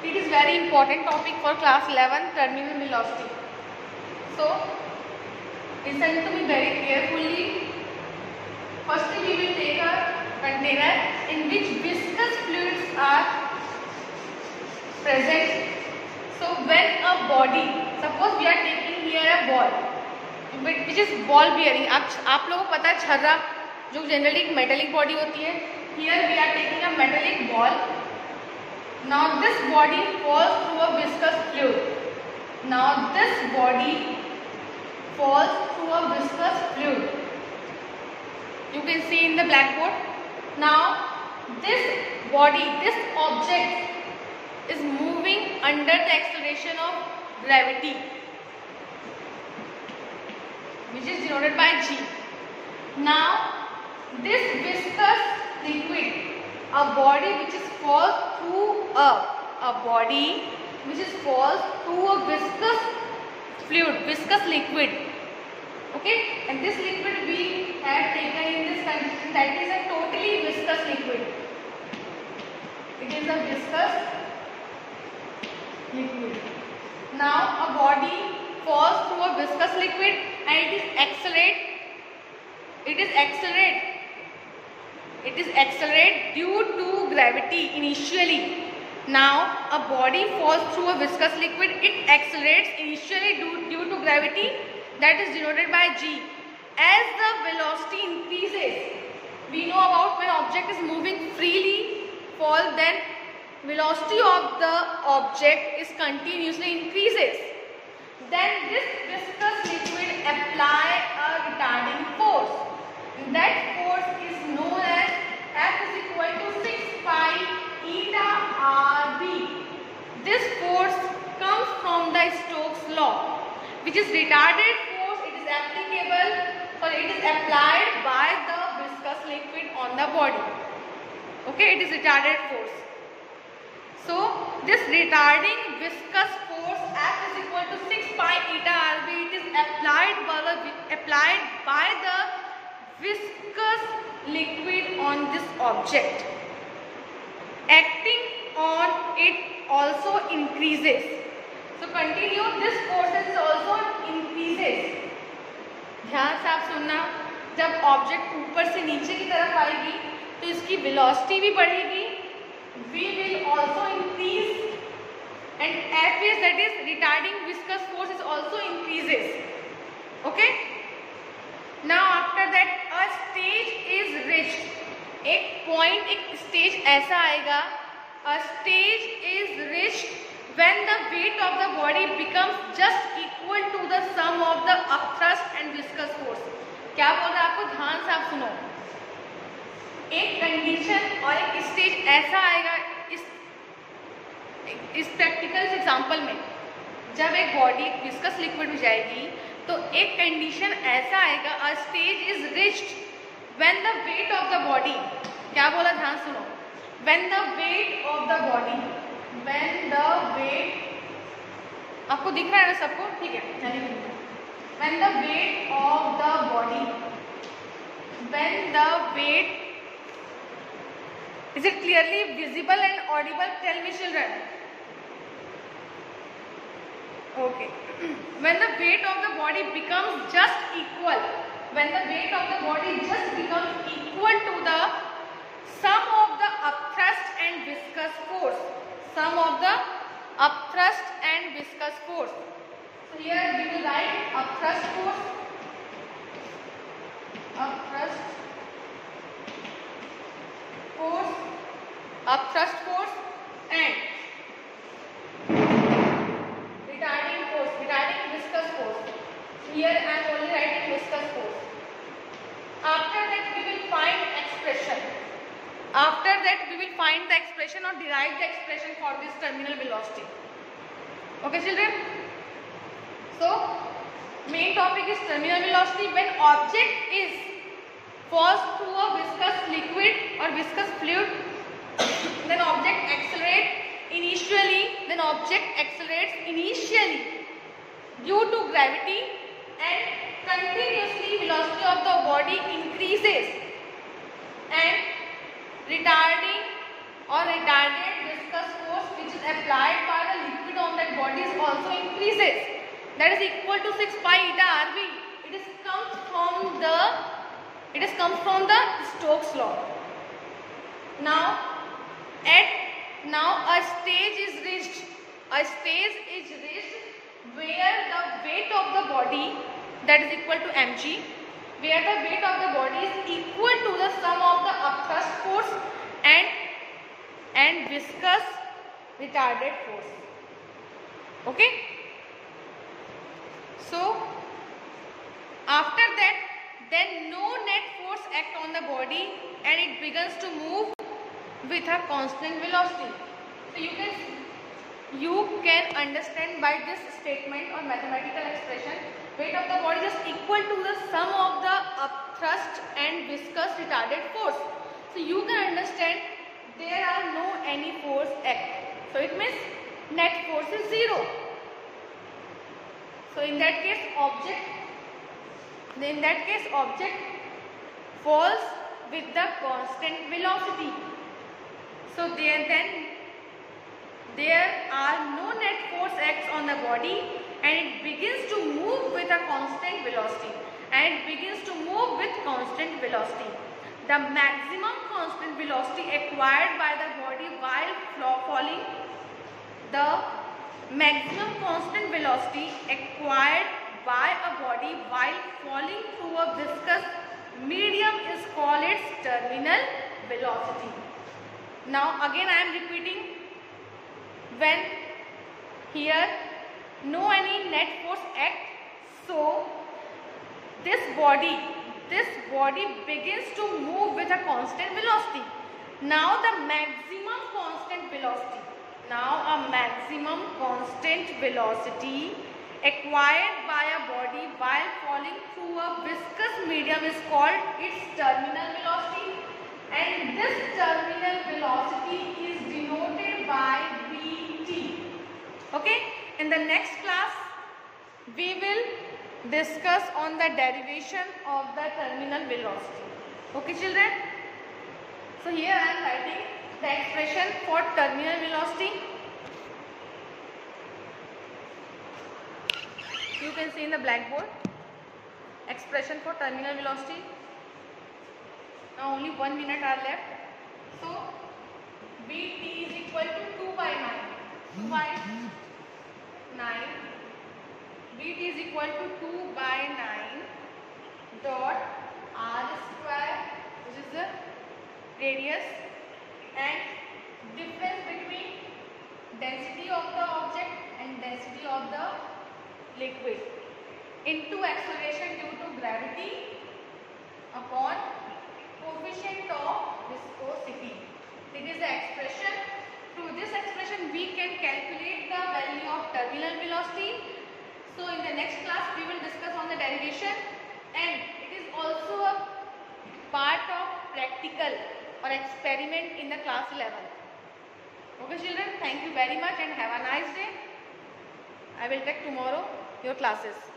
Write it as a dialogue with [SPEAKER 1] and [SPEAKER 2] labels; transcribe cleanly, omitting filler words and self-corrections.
[SPEAKER 1] It is very important topic for class 11, terminal velocity. So listen to me very carefully. Firstly, we will take a container in which viscous fluids are present. So when a body, suppose we are taking here a ball, which is ball bearing. आप लोगों को पता है छर्रा जो generally metallic body होती है. Here we are taking a metallic ball. Now this body falls through a viscous fluid. Now this body falls through a viscous fluid. You can see in the blackboard. Now this body, this object is moving under the acceleration of gravity, which is denoted by G. Now this viscous liquid, a body which is falls through a body which is falls through a viscous fluid, viscous liquid. Okay, and this liquid we have taken in this condition, that is a totally viscous liquid. It is a viscous liquid. Now a body falls through a viscous liquid and it is accelerate. It is accelerate due to gravity initially. Now a body falls through a viscous liquid, it accelerates initially due to gravity, that is denoted by G. As the velocity increases, we know about when object is moving freely fall, then velocity of the object is continuously increases. Then this viscous liquid apply a retarding force. That force is known as F is equal to 6 pi eta RV. This force comes from the Stokes law, which is retarded force. It is applicable, or it is applied by the viscous liquid on the body. Okay, it is retarded force. So this retarding viscous force F is equal to 6 pi eta RV. It is applied by the viscous liquid on this object. Acting on it also increases. So continue, this force is also increases. ध्यान से आप सुनना, जब object ऊपर से नीचे की तरफ आएगी तो इसकी वेलोसिटी भी बढ़ेगी. We will also increase, and F is, that is retarding viscous force, is also increases. Okay. Now after that a stage is reached. एक point, एक stage ऐसा आएगा. A stage is reached when the weight of the body becomes just equal to the sum of the upthrust and viscous force. क्या बोल रहा है आपको, ध्यान से आप सुनो. एक कंडीशन और एक स्टेज ऐसा आएगा इस प्रैक्टिकल एग्जांपल में, जब एक बॉडी विस्कस लिक्विड में जाएगी तो एक कंडीशन ऐसा आएगा, a stage is reached when the weight of the body. क्या बोला, ध्यान सुनो. When the weight of the body, when the weight, आपको दिख रहा है ना सबको, ठीक है. When the weight of the body, when the weight, is it clearly visible and audible? Tell me children. Okay. When the weight of the body becomes just equal, when the weight of the body just becomes equal to the sum of the upthrust and viscous force, sum of the upthrust and viscous force. So here we will write upthrust force, upthrust force, upthrust force, and retarding force, retarding viscous force. Here I am only writing viscous force. After that we will find expression. After that we will find the expression or derive the expression for this terminal velocity. Okay children? So main topic is terminal velocity. When object is falls through a viscous liquid or viscous fluid, then object accelerates initially. Then object accelerates initially due to gravity, and continuously velocity of the body increases, and retarding or retarded viscous force which is applied by the liquid on that body is also increases. That is equal to 6 pi eta RV. It comes from the Stokes law. Now a stage is reached. Where the weight of the body, that is equal to mg, where the weight of the body is equal to the sum of the upthrust force and viscous retarded force. Okay. So after that, then no net force act on the body and it begins to move with a constant velocity. So you can understand by this statement or mathematical expression, weight of the body is equal to the sum of the upthrust and viscous retarded force. So you can understand there are no any force act. So it means net force is 0. So in that case object falls with the constant velocity. So there are no net force acts on the body and it begins to move with a constant velocity. The maximum constant velocity acquired by the body while falling, through a viscous medium is called its terminal velocity. Now again I am repeating, when here no any net force act, so this body begins to move with a constant velocity. Now a maximum constant velocity acquired by a body while falling through a viscous medium is called its terminal velocity, and this terminal velocity is denoted by Vt. Okay, in the next class we will discuss on the derivation of the terminal velocity. Okay children, so here I am writing the expression for terminal velocity. You can see in the blackboard expression for terminal velocity. Now only 1 minute are left. So Vt is equal to 2 by 9. Vt is equal to 2 by 9 dot r square, which is the radius, and difference between density of the object and density of the liquid into acceleration due to gravity upon coefficient of viscosity. It is the expression. Through this expression we can calculate the value of terminal velocity. So in the next class we will discuss on the derivation, and it is also a part of practical or experiment in the class 11. Okay children, thank you very much and have a nice day. I will take tomorrow your classes.